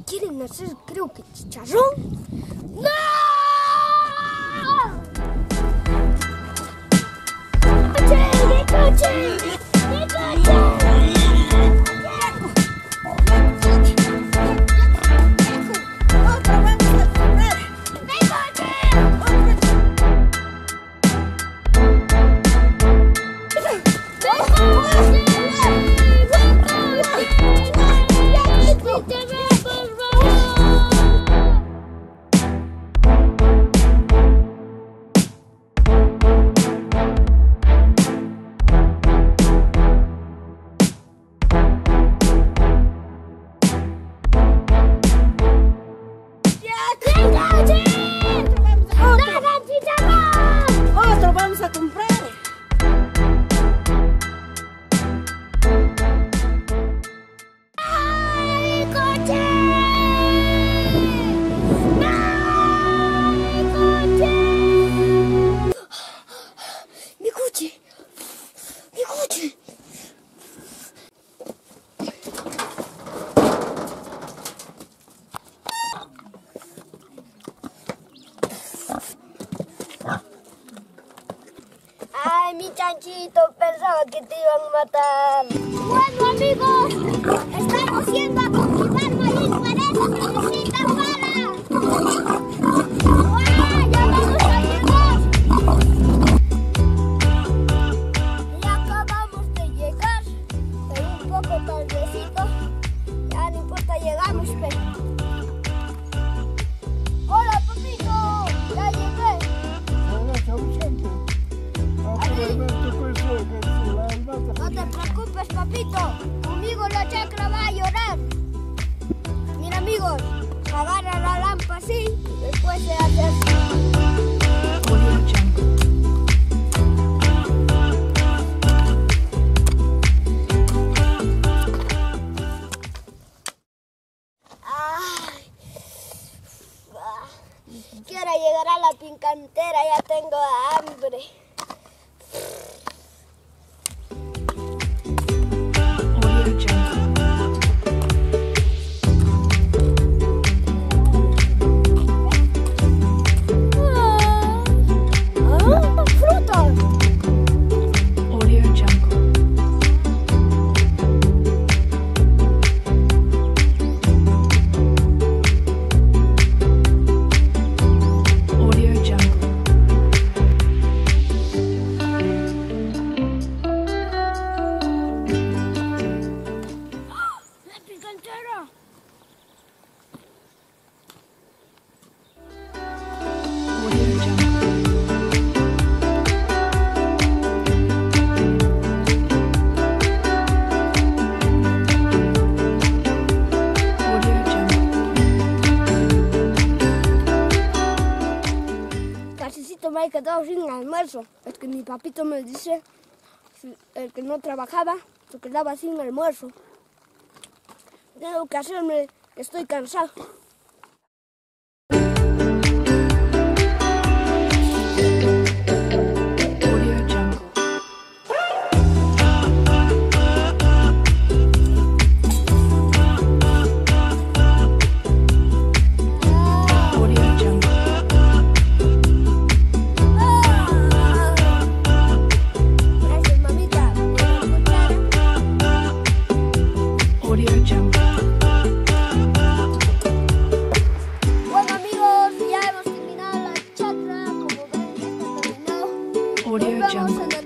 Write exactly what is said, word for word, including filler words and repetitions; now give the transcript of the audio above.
quieren hacer, creo que chicharrón. ¡No! ¡Coche! ¡Mi coche! ¡Mi coche! Otro vamos a comprar. ¡Ay, coche! ¡No! ¡Mi coche! ¡Mi coche! ¡Mi coche! Ay, mi chanchito, pensaba que te iban a matar. Bueno, amigos, estamos yendo a conquistar maíz para esa bebecita para. ¡Ay, ya vamos a llegar! Ya acabamos de llegar, pero un poco tardecito. Ya no importa, llegamos, pero... ¡Hola, papito! ¡Ya llegué! No te preocupes, papito. Conmigo la chacra va a llorar. Mira, amigos, agarra la lámpara así y después se hace así. Ay, quiero llegar a la pincantera, ya tengo hambre. Me he quedado sin almuerzo. Es que mi papito me dice, el que no trabajaba, se quedaba sin almuerzo. Tengo que hacerme, estoy cansado. Bueno, amigos, ya hemos terminado la chacra. Como ven, ya está terminado. Nos vemos en el